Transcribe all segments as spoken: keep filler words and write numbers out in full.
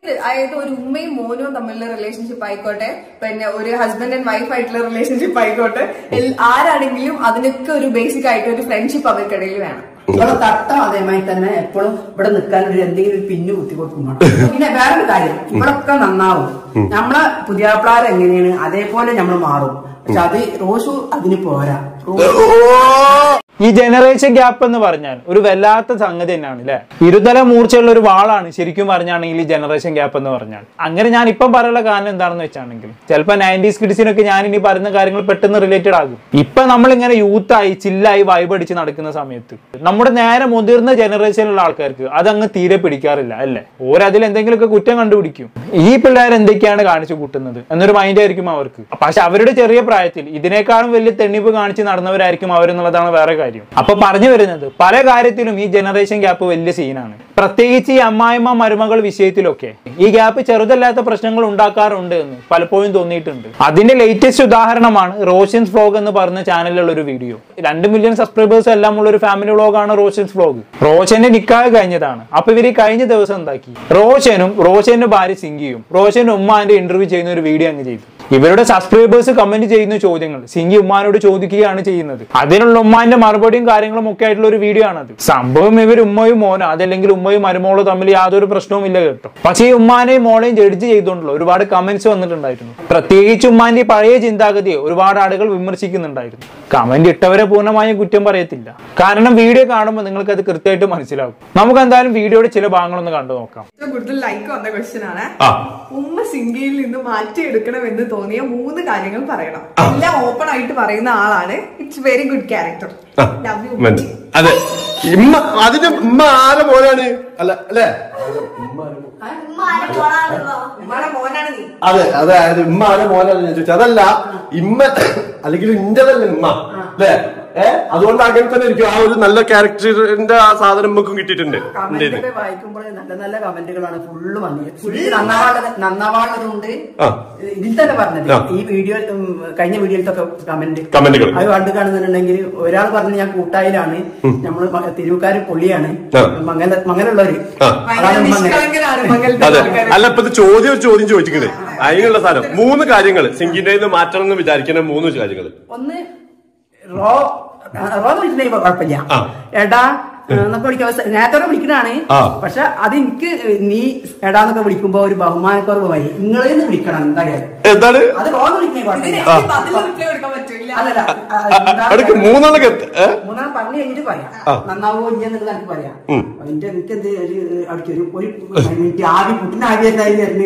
അതായത് ഒരു ഉമ്മയും മോനും തമ്മിലുള്ള റിലേഷൻഷിപ്പ് ആയിക്കോട്ടെ, പിന്നെ ഒരു ഹസ്ബൻഡ് ആൻഡ് വൈഫ് ആയിട്ടുള്ള റിലേഷൻഷിപ്പ് ആയിക്കോട്ടെ, ആരാണെങ്കിലും അതിനൊക്കെ ഒരു ബേസിക് ആയിട്ട് ഒരു ഫ്രണ്ട്ഷിപ്പ് അവർക്കിടയിൽ വേണം. ഇവിടെ തട്ടം അതേമാതിരി തന്നെ എപ്പോഴും ഇവിടെ നിൽക്കാൻ ഒരു എന്തെങ്കിലും ഒരു പിന്നു കുത്തി കൊടുക്കുമ്പോൾ. പിന്നെ വേറൊരു കാര്യം, ഇവിടൊക്കെ നന്നാവും. നമ്മളെ പുതിയാപ്പിളാർ എങ്ങനെയാണ് അതേപോലെ നമ്മൾ മാറും. പക്ഷെ അത് റോഷു അതിന് പോരാ. ഈ ജനറേഷൻ ഗ്യാപ്പ് എന്ന് പറഞ്ഞാൽ ഒരു വല്ലാത്ത സംഗതി തന്നെയാണ് അല്ലെ. ഇരുതല മൂർച്ചയുള്ള ഒരു വാളാണ് ശരിക്കും പറഞ്ഞാണെങ്കിൽ ഈ ജനറേഷൻ ഗ്യാപ്പ് എന്ന് പറഞ്ഞാൽ. അങ്ങനെ ഞാൻ ഇപ്പം പറയാനുള്ള കാരണം എന്താണെന്ന് വെച്ചാണെങ്കിൽ ചിലപ്പോൾ നയൻറ്റീസ് കിഡ്സിനൊക്കെ ഞാൻ ഇനി പറയുന്ന കാര്യങ്ങൾ പെട്ടെന്ന് റിലേറ്റഡ് ആകും. ഇപ്പൊ നമ്മളിങ്ങനെ യൂത്തായി ചില്ലായി വൈബ് അടിച്ച് നടക്കുന്ന സമയത്ത് നമ്മുടെ നേരെ മുതിർന്ന ജനറേഷനിലുള്ള ആൾക്കാർക്ക് അതങ്ങ് തീരെ പിടിക്കാറില്ല അല്ലെ. ഓരതിൽ എന്തെങ്കിലുമൊക്കെ കുറ്റം കണ്ടുപിടിക്കും. ഈ പിള്ളേർ എന്തൊക്കെയാണ് കാണിച്ചു കൂട്ടുന്നത് എന്നൊരു മൈൻഡ് ആയിരിക്കും അവർക്ക്. പക്ഷെ അവരുടെ ചെറിയ പ്രായത്തിൽ ഇതിനേക്കാളും വലിയ തെണ്ണിപ്പ് കാണിച്ച് നടന്നവരായിരിക്കും അവരെന്നുള്ളതാണ് വേറെ കാര്യം. അപ്പൊ പറഞ്ഞു വരുന്നത് പല കാര്യത്തിലും ഈ ജനറേഷൻ ഗ്യാപ്പ് വലിയ സീനാണ്. പ്രത്യേകിച്ച് ഈ അമ്മായിമ്മ മരുമകൾ വിഷയത്തിലൊക്കെ ഈ ഗ്യാപ്പ് ചെറുതല്ലാത്ത പ്രശ്നങ്ങൾ ഉണ്ടാക്കാറുണ്ട് എന്ന് പലപ്പോഴും തോന്നിയിട്ടുണ്ട്. അതിന്റെ ലേറ്റസ്റ്റ് ഉദാഹരണമാണ് റോഷൻസ് വ്ലോഗ് എന്ന് പറഞ്ഞ ചാനലിലുള്ള ഒരു വീഡിയോ. രണ്ട് മില്യൺ സബ്സ്ക്രൈബേഴ്സ് എല്ലാം ഉള്ള ഒരു ഫാമിലി വ്ലോഗാണ് റോഷൻസ് വ്ലോഗ്. റോഷന്റെ നിക്കാഹ് കഴിഞ്ഞതാണ്. അപ്പൊ ഇവര് കഴിഞ്ഞ ദിവസം എന്താക്കി, റോഷനും റോഷന്റെ ഭാര്യ സിംഗിയും റോഷന്റെ ഉമ്മാന്റെ ഇന്റർവ്യൂ ചെയ്യുന്ന ഒരു വീഡിയോ അങ്ങ് ചെയ്തു. ഇവരുടെ സബ്സ്ക്രൈബേഴ്സ് കമന്റ് ചെയ്യുന്ന ചോദ്യങ്ങൾ സിംഗി ഉമ്മാനോട് ചോദിക്കുകയാണ് ചെയ്യുന്നത്. അതിനുള്ള ഉമ്മാന്റെ മറുപടിയും കാര്യങ്ങളും ഒക്കെ ആയിട്ടുള്ള ഒരു വീഡിയോ ആണത്. സംഭവം ഇവർ ഉമ്മയും മോനോ അതല്ലെങ്കിൽ ഉമ്മയും മരുമോളോ തമ്മിൽ യാതൊരു പ്രശ്നവും ഇല്ല കേട്ടോ. പക്ഷേ ഈ ഉമ്മാനെയും മോളെയും ജഡ്ജ് ചെയ്തുകൊണ്ടുള്ള ഒരുപാട് കമന്റ്സ് വന്നിട്ടുണ്ടായിരുന്നു. പ്രത്യേകിച്ച് ഉമ്മാന്റെ പഴയ ചിന്താഗതിയെ ഒരുപാട് ആളുകൾ വിമർശിക്കുന്നുണ്ടായിരുന്നു. കമന്റ് ഇട്ടവരെ പൂർണ്ണമായും കുറ്റം പറയത്തില്ല, കാരണം വീഡിയോ കാണുമ്പോൾ നിങ്ങൾക്ക് അത് കൃത്യമായിട്ട് മനസ്സിലാകും. നമുക്ക് എന്തായാലും വീഡിയോയുടെ ചില ഭാഗങ്ങളൊന്ന് കണ്ടു നോക്കാം. കൂടുതൽ ലൈക്ക് വന്ന ക്വസ്റ്റ്യൻ ആണ്, ഉമ്മ സിംഗിയിൽ നിന്ന് മാറ്റിയെടുക്കണമെന്ന് തോന്നിയ മൂന്ന് കാര്യങ്ങൾ പറയണം. എല്ലാം ഓപ്പൺ ആയിട്ട് പറയുന്ന ആളാണ്. It's very good character. അതെ, ഇമ്മ അതിന്റെ ഉമ്മ ആരെ മോനാണ് അല്ല അല്ലേ? അതെ അതെ അതെ ഉമ്മ ആരെ മോനാണ് ഞാൻ ചോദിച്ചത്. അതല്ല ഇമ്മ അല്ലെങ്കിൽ ഇന്റതല്ല ഉമ്മ അല്ലേ? ഏഹ് അതുകൊണ്ട് അങ്ങനെ തന്നെ എനിക്ക് ആ ഒരു നല്ല ക്യാരക്ടറിന്റെ ആ സാധനം നമുക്കും കിട്ടിയിട്ടുണ്ട്. വായിക്കുമ്പോൾ നല്ല നല്ല കമന്റുകളാണ് ഫുള്ള് വന്നത്. നന്നാവാനുള്ളതുണ്ട് ഇതിൽ തന്നെ പറഞ്ഞത്. ഈ വീഡിയോ കഴിഞ്ഞ വീഡിയോയിലൊക്കെ കമന്റ് കമന്റുകൾ അത് കണ്ടു കാണുന്നുണ്ടെങ്കിൽ ഒരാൾ പറഞ്ഞു ഞാൻ കൂട്ടായിലാണ്, നമ്മള് തിരുവുക്കാര് പൊള്ളിയാണ്, മംഗല മംഗലുള്ളവര്. അല്ല ഇപ്പൊ ചോദ്യം ഒരു ചോദ്യം ചോദിച്ചിട്ടുണ്ട് അതിനുള്ള സാധനം. മൂന്ന് കാര്യങ്ങൾ സിംഗിന്റെ മാറ്റണം എന്ന് വിചാരിക്കുന്ന മൂന്ന് കാര്യങ്ങൾ. ഒന്ന് റോ റോ വിളിക്കുന്ന കുഴപ്പമില്ല, എടാ എന്നൊക്കെ വിളിക്കാൻ നേരത്തെ വിളിക്കണാണ്. പക്ഷെ അത് എനിക്ക് നീ എടാന്നൊക്കെ വിളിക്കുമ്പോ ഒരു ബഹുമാനക്കുറവായി നിങ്ങളെന്ന് വിളിക്കണം. എന്തായാലും അത് റോ വിളിക്കുന്ന കുഴപ്പമില്ല. മൂന്നെണ്ണം പറഞ്ഞു കഴിഞ്ഞിട്ട് പറയാം നന്നാവോ ഇല്ലെന്നുള്ളത് എനിക്ക് പറയാം. അതിന്റെ എനിക്ക് എന്ത് അടിച്ചൊരു ഒരു മിനിറ്റ് ആദ്യം കുട്ടിന് ആദ്യം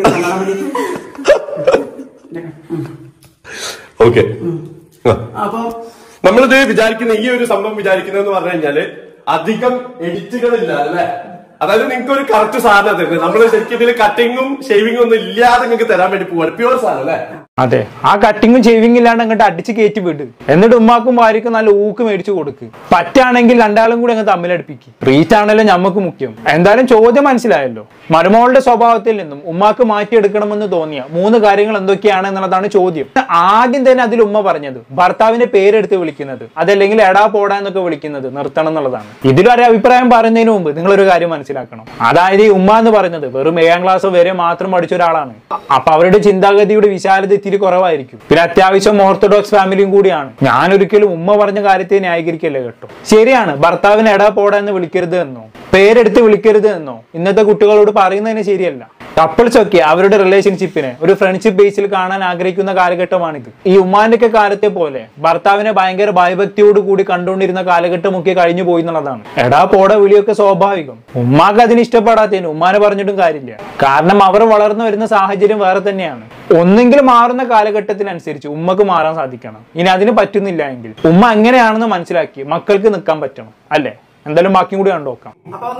ഓക്കെ. അപ്പൊ നമ്മളിത് വിചാരിക്കുന്ന ഈ ഒരു സംഭവം വിചാരിക്കുന്നതെന്ന് പറഞ്ഞു കഴിഞ്ഞാല് അധികം എഡിറ്റുകളില്ല അല്ലെ. അതായത് നിങ്ങൾക്ക് ഒരു കറക്റ്റ് സാധനം തരുന്നത്. നമ്മള് ശരിക്കും ഇതിൽ കട്ടിങ്ങും ഷേവിങ്ങും ഒന്നും ഇല്ലാതെ നിങ്ങൾക്ക് തരാൻ വേണ്ടി പോവാണ്. പ്യൂർ സാധനം അല്ലെ. അതെ, ആ കട്ടിങ്ങും ഷേവിംഗ് ഇല്ലാണ്ട് അങ്ങോട്ട് അടിച്ച് കയറ്റി വിട്. എന്നിട്ട് ഉമ്മാക്കും ഭാര്യക്കും നല്ല ഊക്ക് മേടിച്ചു കൊടുക്ക്. പറ്റാണെങ്കിൽ രണ്ടാളും കൂടി അങ്ങ് തമ്മിലടുപ്പിക്കും. റീച്ച് ആണല്ലോ ഞമ്മക്ക് മുഖ്യം. എന്തായാലും ചോദ്യം മനസ്സിലായല്ലോ. മരുമോളുടെ സ്വഭാവത്തിൽ നിന്നും ഉമ്മാക്ക് മാറ്റിയെടുക്കണമെന്ന് തോന്നിയ മൂന്ന് കാര്യങ്ങൾ എന്തൊക്കെയാണ് എന്നുള്ളതാണ് ചോദ്യം. ആദ്യം തന്നെ അതിൽ ഉമ്മ പറഞ്ഞത് ഭർത്താവിന്റെ പേരെടുത്ത് വിളിക്കുന്നത് അതല്ലെങ്കിൽ എടാ പോടാ എന്നൊക്കെ വിളിക്കുന്നത് നിർത്തണം എന്നുള്ളതാണ്. ഇതിലൊരു അഭിപ്രായം പറയുന്നതിന് മുമ്പ് നിങ്ങളൊരു കാര്യം മനസ്സിലാക്കണം. അതായത് ഈ ഉമ്മ എന്ന് പറയുന്നത് വെറും ഏഴാം ക്ലാസ് വരെ മാത്രം പഠിച്ച ഒരാളാണ്. അപ്പൊ അവരുടെ ചിന്താഗതിയുടെ വിശാലത ഇത്തിരി കുറവായിരിക്കും. പിന്നെ അത്യാവശ്യം ഓർത്തഡോക്സ് ഫാമിലിയും കൂടിയാണ്. ഞാൻ ഒരിക്കലും ഉമ്മ പറഞ്ഞ കാര്യത്തെ ന്യായീകരിക്കല്ലേ കേട്ടോ. ശരിയാണ്, ഭർത്താവിന് എടാ പോടാ എന്ന് വിളിക്കരുത് എന്നോ പേരെടുത്ത് വിളിക്കരുത് എന്നോ ഇന്നത്തെ കുട്ടികളോട് പറയുന്നതിന് ശരിയല്ല. കപ്പിൾസ് ഒക്കെ അവരുടെ റിലേഷൻഷിപ്പിനെ ഒരു ഫ്രണ്ട്ഷിപ്പ് ബേസിൽ കാണാൻ ആഗ്രഹിക്കുന്ന കാലഘട്ടമാണിത്. ഈ ഉമ്മാന്റെ ഒക്കെ കാലത്തെ പോലെ ഭർത്താവിനെ ഭയങ്കര ഭയഭക്തിയോട് കൂടി കണ്ടുകൊണ്ടിരുന്ന കാലഘട്ടമൊക്കെ കഴിഞ്ഞു പോയി എന്നുള്ളതാണ്. എടാ പോട വിളിയൊക്കെ സ്വാഭാവികം. ഉമ്മാക്ക് അതിന് ഇഷ്ടപ്പെടാത്തതിന് ഉമ്മാനെ പറഞ്ഞിട്ടും കാര്യമില്ല. കാരണം അവർ വളർന്നു വരുന്ന സാഹചര്യം വേറെ തന്നെയാണ്. ഒന്നെങ്കിലും മാറുന്ന കാലഘട്ടത്തിനനുസരിച്ച് ഉമ്മക്ക് മാറാൻ സാധിക്കണം. ഇനി അതിന് പറ്റുന്നില്ല എങ്കിൽ ഉമ്മ എങ്ങനെയാണെന്ന് മനസ്സിലാക്കി മക്കൾക്ക് നിൽക്കാൻ പറ്റണം അല്ലെ. എന്തായാലും ബാക്കിയും കൂടി കണ്ടു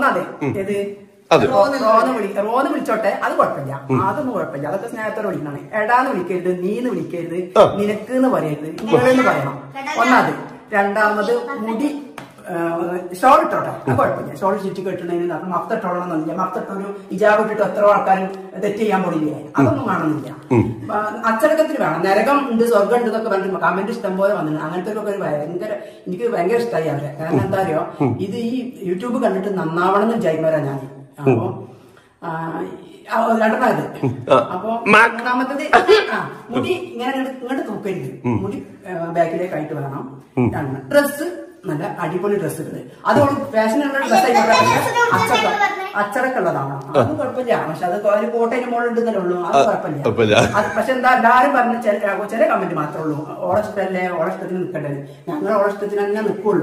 റോന്ന് വിളിച്ചോട്ടെ, അത് കുഴപ്പമില്ല, അതൊന്നും കുഴപ്പമില്ല. അതൊക്കെ സ്നേഹത്തോടെ വിളിക്കണേ. എടാന്ന് വിളിക്കരുത്, നീന്ന് വിളിക്കരുത്, നിനക്ക് എന്ന് പറയരുത്, നിങ്ങളെന്ന് പറയണം. ഒന്നാമത്. രണ്ടാമത് മുടി ഷോൾ ഇട്ടോട്ടെ, അത് കുഴപ്പമില്ല. ഷോൾ ചുറ്റി കെട്ടണതിന് മഫ്ത ഇട്ടോളണമെന്നില്ല. മഫ്ത ഒരു ഇജാബ് ഇട്ടിട്ട് എത്ര ആൾക്കാരും തെറ്റ് ചെയ്യാൻ പോലില്ലേ, അതൊന്നും കാണുന്നില്ല. അച്ചടക്കത്തിന് വേണം. നരകം ഉണ്ട് സ്വർഗം ഉണ്ട് എന്നൊക്കെ പറഞ്ഞിട്ട് കമന്റ് ഇഷ്ടം പോലെ വന്നിട്ടുണ്ട്. അങ്ങനത്തെ ഒക്കെ ഒരു ഭയങ്കര എനിക്ക് ഭയങ്കര ഇഷ്ടമായി അവരെ. കാരണം എന്താ അറിയോ, ഇത് ഈ യൂട്യൂബ് കണ്ടിട്ട് നന്നാവണം എന്ന് വിചാരിക്കുന്നവരാ ഞാൻ. അപ്പൊ രണ്ടാമത് അപ്പൊ മൂന്നാമത്തത് മുടി ഇങ്ങനെ ഇങ്ങോട്ട് തൂക്കരുത്, മുടി ബാക്കിലേക്ക് ആയിട്ട് വേണം. ഡ്രസ്സ് നല്ല അടിപൊളി ഡ്രസ്സ് ഇടുന്നത്, അതുകൊണ്ട് ഫാഷനുള്ള ഡ്രസ്സ് അച്ചടക്കുള്ളതാണ്. അത് കുഴപ്പമില്ല. പക്ഷെ അത് ഒരു കോട്ടയുടെ മോൾ ഉണ്ടെന്നല്ലേ ഉള്ളൂ, അത് കുഴപ്പമില്ല. പക്ഷെ എന്താ എല്ലാരും പറഞ്ഞ ചില കമന്റ് മാത്രമേ ഉള്ളൂ, ഓളഷ്ടല്ലേ ഓളഷ്ടത്തിന് നിൽക്കണ്ടേ. ഞങ്ങൾ ഓളഷ്ടത്തിന് തന്നെ നിൽക്കുള്ളൂ.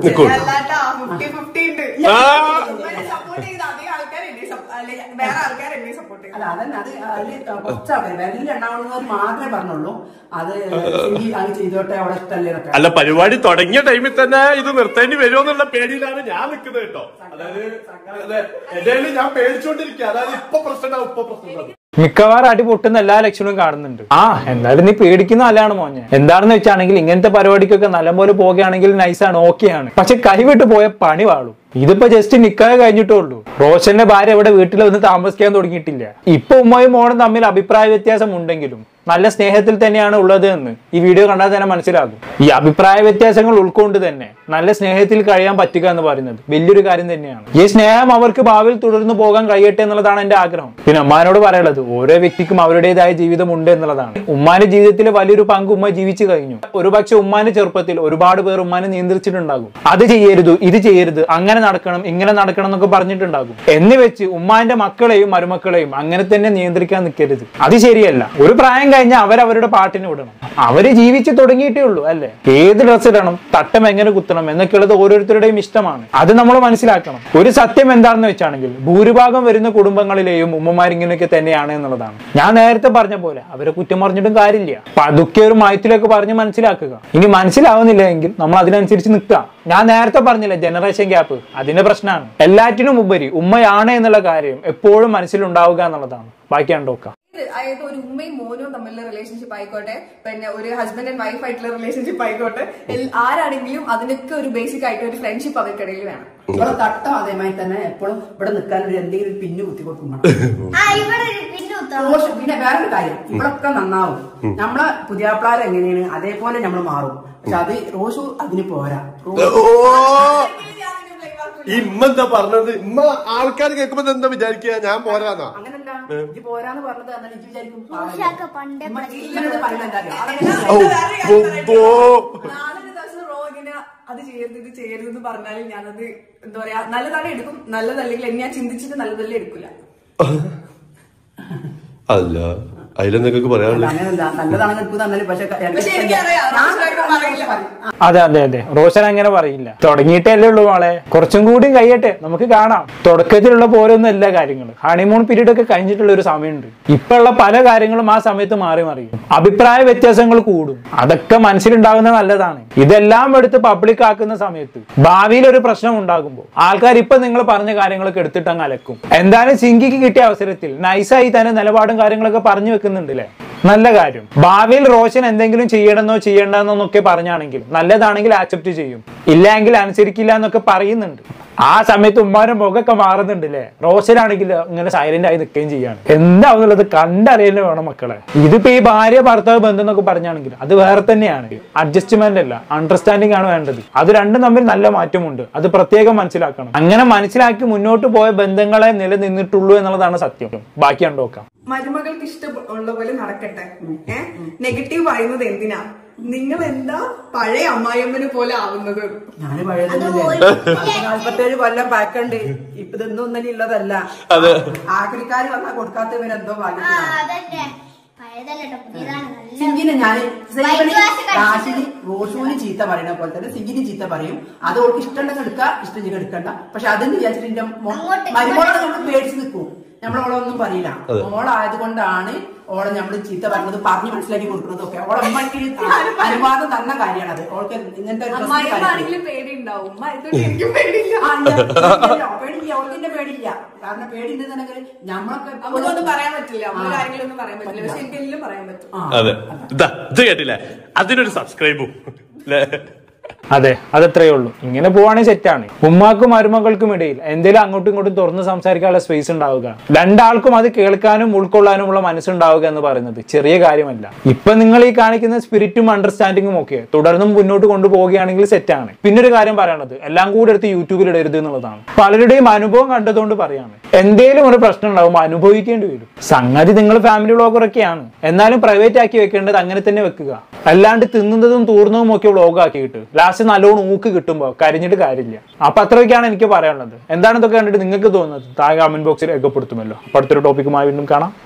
അല്ല അതന്നെ, അത് അതില് കുറച്ച് ആൾക്കാർ വിരലിൽ എണ്ണാവുന്നവർ മാത്രമേ പറഞ്ഞുള്ളൂ അത് അത് ചെയ്തോട്ടെ അവിടെ ഇഷ്ടല്ലേ എന്നൊക്കെ. അല്ല, പരിപാടി തുടങ്ങിയ ടൈമിൽ തന്നെ ഇത് നിർത്തേണ്ടി വരുമോ എന്നുള്ള പേടിയിലാണ് ഞാൻ നിൽക്കുന്നത് കേട്ടോ. അതായത് ഞാൻ പേടിച്ചോണ്ടിരിക്കുക. അതായത് ഇപ്പൊ പ്രശ്നം ഇപ്പൊ പ്രശ്നം മിക്കവാറും അടി പൊട്ടുന്ന എല്ലാ ലക്ഷണവും കാണുന്നുണ്ട്. ആ എന്തായാലും നീ പേടിക്കുന്ന നല്ലതാണ് മോനെ. എന്താണെന്ന് വെച്ചാണെങ്കിൽ ഇങ്ങനത്തെ പരിപാടിക്കൊക്കെ നല്ലപോലെ പോകുകയാണെങ്കിൽ നൈസാണ്, ഓക്കെയാണ്. പക്ഷെ കൈവിട്ട് പോയ പണി വാളും. ഇതിപ്പോ ജസ്റ്റ് നിക്കാഹ് കഴിഞ്ഞിട്ടേ ഉള്ളൂ. റോഷന്റെ ഭാര്യ ഇവിടെ വീട്ടിൽ വന്ന് താമസിക്കാൻ തുടങ്ങിയിട്ടില്ല. ഇപ്പൊ ഉമ്മയും മോളും തമ്മിൽ അഭിപ്രായ വ്യത്യാസം ഉണ്ടെങ്കിലും നല്ല സ്നേഹത്തിൽ തന്നെയാണ് ഉള്ളത് എന്ന് ഈ വീഡിയോ കണ്ടാൽ തന്നെ മനസ്സിലാകും. ഈ അഭിപ്രായ വ്യത്യാസങ്ങൾ ഉൾക്കൊണ്ട് തന്നെ നല്ല സ്നേഹത്തിൽ കഴിയാൻ പറ്റുക എന്ന് പറയുന്നത് വലിയൊരു കാര്യം തന്നെയാണ്. ഈ സ്നേഹം അവർക്ക് ഭാവിയിൽ തുടർന്ന് പോകാൻ കഴിയട്ടെ എന്നുള്ളതാണ് എന്റെ ആഗ്രഹം. പിന്നെ ഉമ്മാനോട് പറയുള്ളത് ഓരോ വ്യക്തിക്കും അവരുടേതായ ജീവിതം ഉണ്ട് എന്നുള്ളതാണ്. ഉമ്മാന്റെ ജീവിതത്തിലെ വലിയൊരു പങ്ക് ഉമ്മ ജീവിച്ചു കഴിഞ്ഞു. ഒരുപക്ഷെ ഉമ്മാന്റെ ചെറുപ്പത്തിൽ ഒരുപാട് പേർ ഉമ്മാനെ നിയന്ത്രിച്ചിട്ടുണ്ടാകും. അത് ചെയ്യരുത്, ഇത് ചെയ്യരുത്, അങ്ങനെ നടക്കണം, ഇങ്ങനെ നടക്കണം എന്നൊക്കെ പറഞ്ഞിട്ടുണ്ടാകും. എന്ന് വെച്ച് ഉമ്മാന്റെ മക്കളെയും മരുമക്കളെയും അങ്ങനെ തന്നെ നിയന്ത്രിക്കാൻ നിൽക്കരുത്. അത് ശരിയല്ല. ഒരു പ്രായം കഴിഞ്ഞാൽ അവരവരുടെ പാട്ടിന് വിടണം. അവര് ജീവിച്ചു തുടങ്ങിയിട്ടേ ഉള്ളൂ അല്ലെ. ഏത് ഡ്രസ് ഇടണം, തട്ടം എങ്ങനെ കുത്തണം എന്നൊക്കെയുള്ളത് ഓരോരുത്തരുടെയും ഇഷ്ടമാണ്. അത് നമ്മൾ മനസ്സിലാക്കണം. ഒരു സത്യം എന്താണെന്ന് വെച്ചാണെങ്കിൽ ഭൂരിഭാഗം വരുന്ന കുടുംബങ്ങളിലെയും ഉമ്മമാരിങ്ങനെയൊക്കെ തന്നെയാണ് എന്നുള്ളതാണ്. ഞാൻ നേരത്തെ പറഞ്ഞ പോലെ അവരെ കുറ്റം പറഞ്ഞിട്ടും കാര്യമില്ല. പതുക്കെ ഒരു മയത്തിലേക്ക് പറഞ്ഞ് മനസ്സിലാക്കുക. ഇനി മനസ്സിലാവുന്നില്ല എങ്കിൽ നമ്മൾ അതിനനുസരിച്ച് നിൽക്കുക. ഞാൻ നേരത്തെ പറഞ്ഞില്ല ജനറേഷൻ ഗ്യാപ്പ്, അതിന്റെ പ്രശ്നമാണ്. എല്ലാറ്റിനും ഉപരി ഉമ്മയാണ് എന്നുള്ള കാര്യം എപ്പോഴും മനസ്സിലുണ്ടാവുക എന്നുള്ളതാണ്. ബാക്കി കണ്ടോക്കാം. അതായത് ഒരു ഉമ്മയും മോനും തമ്മിലുള്ള റിലേഷൻഷിപ്പ് ആയിക്കോട്ടെ, പിന്നെ ഒരു ഹസ്ബൻഡ് ആൻഡ് വൈഫ് ആയിട്ടുള്ള റിലേഷൻഷിപ്പ് ആയിക്കോട്ടെ, ആരാണെങ്കിലും അതിനൊക്കെ ഒരു ബേസിക് ആയിട്ട് ഒരു ഫ്രണ്ട്ഷിപ്പ് അവർക്കിടയിൽ വേണം. ഇവിടെ തട്ടം അതേമായി തന്നെ എപ്പോഴും ഇവിടെ നിൽക്കാൻ ഒരു എന്തെങ്കിലും ഒരു പിന്നു കുത്തി കൊടുക്കണം. പിന്നെ വേറൊരു കാര്യം, ഇവിടൊക്കെ നന്നാവും. നമ്മളെ പുതിയാപ്ലാർ എങ്ങനെയാണ് അതേപോലെ നമ്മൾ മാറും. പക്ഷെ അത് റോഷു അതിന് പോരാ. ഈ ഇമ്മ എന്താ പറഞ്ഞത്? ഇമ്മ ആൾക്കാർ കേൾക്കുമ്പോ എന്താ വിചാരിക്കുക? ഞാൻ പോരാന്നാ? അങ്ങനല്ല, ഇത് പോരാന്ന് പറഞ്ഞത് അങ്ങനെ വിചാരിക്കും. അത് ചെയ്യരുത് ഇത് ചെയ്യരുത് എന്ന് പറഞ്ഞാൽ ഞാനത് എന്താ പറയാ നല്ലതാണ് എടുക്കും, നല്ലതല്ലെങ്കിൽ എന്നെ ഞാൻ ചിന്തിച്ചിട്ട് നല്ലതല്ലേ എടുക്കില്ല. അല്ല അതിലെന്തൊക്കെ പറയാനുള്ളത്? അതെ അതെ അതെ റോഷൻ അങ്ങനെ പറയില്ല. തുടങ്ങിയിട്ടല്ലേ ഉള്ളൂ മോളെ, കുറച്ചും കൂടി കഴിയട്ടെ, നമുക്ക് കാണാം. തുടക്കത്തിലുള്ള പോലൊന്നും എല്ലാ കാര്യങ്ങളും ഹണിമൂൺ പീരീഡ് ഒക്കെ കഴിഞ്ഞിട്ടുള്ള ഒരു സമയമുണ്ട്. ഇപ്പൊ ഉള്ള പല കാര്യങ്ങളും ആ സമയത്ത് മാറി മറിയും. അഭിപ്രായ വ്യത്യാസങ്ങൾ കൂടും. അതൊക്കെ മനസ്സിലുണ്ടാകുന്ന നല്ലതാണ്. ഇതെല്ലാം എടുത്ത് പബ്ലിക് ആക്കുന്ന സമയത്ത് ഭാവിയിൽ ഒരു പ്രശ്നം ഉണ്ടാകുമ്പോൾ ആൾക്കാർ ഇപ്പൊ നിങ്ങൾ പറഞ്ഞ കാര്യങ്ങളൊക്കെ എടുത്തിട്ട് അങ്ങ് അലക്കും. എന്തായാലും സിങ്കിക്ക് കിട്ടിയ അവസരത്തിൽ നൈസായി തന്നെ നിലപാടും കാര്യങ്ങളൊക്കെ പറഞ്ഞു വെക്കുന്നുണ്ടല്ലേ, നല്ല കാര്യം. ഭാവിയിൽ റോഷൻ എന്തെങ്കിലും ചെയ്യണമെന്നോ ചെയ്യണ്ടെന്നൊക്കെ പറഞ്ഞാണെങ്കിൽ നല്ലതാണെങ്കിൽ ആക്സെപ്റ്റ് ചെയ്യും, ഇല്ലെങ്കിൽ അനുസരിക്കില്ല എന്നൊക്കെ പറയുന്നുണ്ട്. ആ സമയത്ത് ഉമ്മാരുടെ മുഖമൊക്കെ മാറുന്നുണ്ടല്ലേ. റോഷനാണെങ്കിൽ ഇങ്ങനെ സൈലന്റ് ആയി നിൽക്കുകയും ചെയ്യാണ്. എന്താവുന്നുള്ളത് കണ്ടറിയല്ലേ വേണം മക്കളെ. ഇതിപ്പോ ഈ ഭാര്യ ഭർത്താവ് ബന്ധം എന്നൊക്കെ പറഞ്ഞാണെങ്കിൽ അത് വേറെ തന്നെയാണ്. അഡ്ജസ്റ്റ്മെന്റ് അല്ല, അണ്ടർസ്റ്റാൻഡിംഗ് ആണ് വേണ്ടത്. അത് രണ്ടും തമ്മിൽ നല്ല മാറ്റമുണ്ട്. അത് പ്രത്യേകം മനസ്സിലാക്കണം. അങ്ങനെ മനസ്സിലാക്കി മുന്നോട്ട് പോയ ബന്ധങ്ങളെ നിലനിന്നിട്ടുള്ളൂ എന്നുള്ളതാണ് സത്യം. ബാക്കി കണ്ടോക്കാം. മരുമകൾക്ക് ഇഷ്ടമുള്ള പോലെ നടക്കട്ടെ. ഏഹ് നെഗറ്റീവ് പറയുന്നത് എന്തിനാ? നിങ്ങൾ എന്താ പഴയ അമ്മായിയമ്മനെ പോലെ ആവുന്നത്? ഞാന് പഴയതല്ലേ, നാല്പത്തേഴ് കൊല്ലം പാക്കണ്ട്. ഇപ്പൊ ഇതൊന്നും ഒന്നും ഉള്ളതല്ല. ആക്രിക്കാർ വന്നാൽ കൊടുക്കാത്തവരെന്തോ സിങ്കിന് ഞാൻ രാശിനി റോഷുവിന് ചീത്ത പറയണ പോലെ തന്നെ സിങ്കിന് ചീത്ത പറയും. അത് ഓൾക്ക് ഇഷ്ടമുണ്ടെങ്കിൽ എടുക്കുക, ഇഷ്ടം എടുക്കണ്ട. പക്ഷെ അതെന്ന് വിചാരിച്ചിട്ട് എന്റെ മരുമോളെ നമ്മൾ പേടിച്ച് നിൽക്കും. നമ്മളോളൊന്നും പറയില്ല. ഓളായതുകൊണ്ടാണ് ഓളെ നമ്മള് ചീത്ത പറഞ്ഞത് പറഞ്ഞ് മനസ്സിലാക്കി കൊടുക്കുന്നതൊക്കെ. ഓളെ അമ്മയ്ക്ക് അനുവാദം തന്ന കാര്യമാണ് അത്. ഓൾക്ക് ഇങ്ങനത്തെ പേടിയുണ്ടാവും. പേടില്ല, ഓൾക്കിന്റെ പേടിയില്ല. കാരണം പേടിണ്ടെന്നുണ്ടെങ്കിൽ നമ്മളൊക്കെ ഒന്നും പറയാൻ പറ്റില്ല, കാര്യങ്ങളൊന്നും പറയാൻ പറ്റില്ല. പക്ഷെ എനിക്കെല്ലാം പറയാൻ പറ്റും. അതെ, ഇത് കേട്ടില്ലേ? അതിനൊരു സബ്സ്ക്രൈബും. അതെ, അതത്രയേ ഉള്ളൂ. ഇങ്ങനെ പോവാണെങ്കിൽ സെറ്റാണ്. ഉമ്മാക്കും മരുമകൾക്കും ഇടയിൽ എന്തെങ്കിലും അങ്ങോട്ടും ഇങ്ങോട്ടും തുറന്ന് സംസാരിക്കാനുള്ള സ്പേസ് ഉണ്ടാവുക, രണ്ടാൾക്കും അത് കേൾക്കാനും ഉൾക്കൊള്ളാനുമുള്ള മനസ്സുണ്ടാവുക എന്ന് പറയുന്നത് ചെറിയ കാര്യമല്ല. ഇപ്പൊ നിങ്ങൾ ഈ കാണിക്കുന്ന സ്പിരിറ്റും അണ്ടർസ്റ്റാൻഡിങ്ങും ഒക്കെ തുടർന്നും മുന്നോട്ട് കൊണ്ടുപോവുകയാണെങ്കിൽ സെറ്റാണ്. പിന്നെ ഒരു കാര്യം പറയണത് എല്ലാം കൂടെ എടുത്ത് യൂട്യൂബിൽ ഇടരുത് എന്നുള്ളതാണ്. പലരുടെയും അനുഭവം കണ്ടതുകൊണ്ട് പറയാണ്. എന്തേലും ഒരു പ്രശ്നം ഉണ്ടാവുമ്പോൾ അനുഭവിക്കേണ്ടി വരും. സംഗതി നിങ്ങൾ ഫാമിലി വ്ളോഗറൊക്കെയാണ്, എന്നാലും പ്രൈവറ്റ് ആക്കി വെക്കേണ്ടത് അങ്ങനെ തന്നെ വെക്കുക. അല്ലാണ്ട് തിന്നുന്നതും തൂർന്നതും ഒക്കെ വ്ളോഗ് ആക്കിയിട്ട് ലാസ്റ്റ് നല്ലോണം ഊക്ക് കിട്ടുമ്പോൾ കരിഞ്ഞിട്ട് കാര്യമില്ല. അപ്പൊ അത്രയൊക്കെയാണ് എനിക്ക് പറയാനുള്ളത്. എന്താണ് ഇതൊക്കെ കണ്ടിട്ട് നിങ്ങൾക്ക് തോന്നുന്നത് താഴെ കമന്റ് ബോക്സിൽ രേഖപ്പെടുത്തുമല്ലോ. അപ്പൊ അടുത്തൊരു ടോപ്പിക്കുമായി വീണ്ടും കാണാം.